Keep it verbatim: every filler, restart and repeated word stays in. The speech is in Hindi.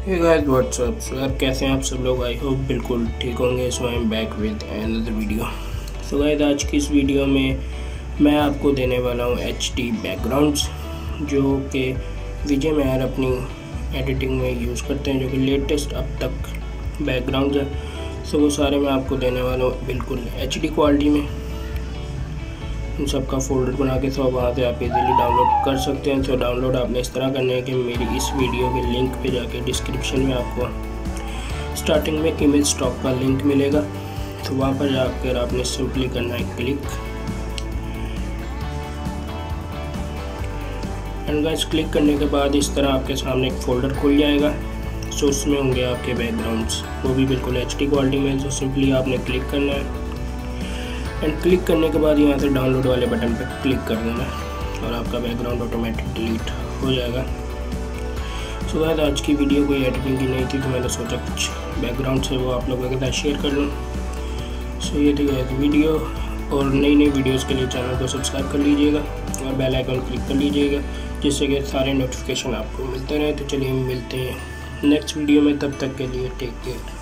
Hey guys what's up. सो यार कैसे हैं आप सब लोग? आई होप बिल्कुल ठीक होंगे। So I am back with another video. So guys आज की इस वीडियो में मैं आपको देने वाला हूँ एच डी बैकग्राउंड्स जो कि विजय मेहर अपनी एडिटिंग में यूज़ करते हैं, जो कि लेटेस्ट अब तक बैकग्राउंड्स हैं। सो वो सारे मैं आपको देने वाला हूँ बिल्कुल एच डी क्वालिटी में। उन सब का फोल्डर बना के तो वहाँ से आप इजीली डाउनलोड कर सकते हैं। तो डाउनलोड आपने इस तरह करना है कि मेरी इस वीडियो के लिंक पे जाके डिस्क्रिप्शन में आपको स्टार्टिंग में इमेज स्टॉक का लिंक मिलेगा। तो वहाँ पर जाकर आपने सिंपली करना है क्लिक, एंड गाइस क्लिक करने के बाद इस तरह आपके सामने एक फ़ोल्डर खुल जाएगा। सो उसमें होंगे आपके बैकग्राउंड्स, वो भी बिल्कुल एच डी क्वालिटी में। तो सिंपली आपने क्लिक करना है, एंड क्लिक करने के बाद यहाँ से डाउनलोड वाले बटन पर क्लिक कर देना है और आपका बैकग्राउंड ऑटोमेटिक डिलीट हो जाएगा। सो गाइस आज की वीडियो कोई एडिटिंग की नहीं थी, तो मैंने सोचा कुछ बैकग्राउंड से वो आप लोगों के साथ शेयर कर लूँ। सो ये थी गाइस वीडियो, और नई नई वीडियोस के लिए चैनल को सब्सक्राइब कर लीजिएगा और बेल आइकन क्लिक कर लीजिएगा, जिससे कि सारे नोटिफिकेशन आपको मिलते रहे। तो चलिए मिलते हैं नेक्स्ट वीडियो में, तब तक के लिए टेक केयर।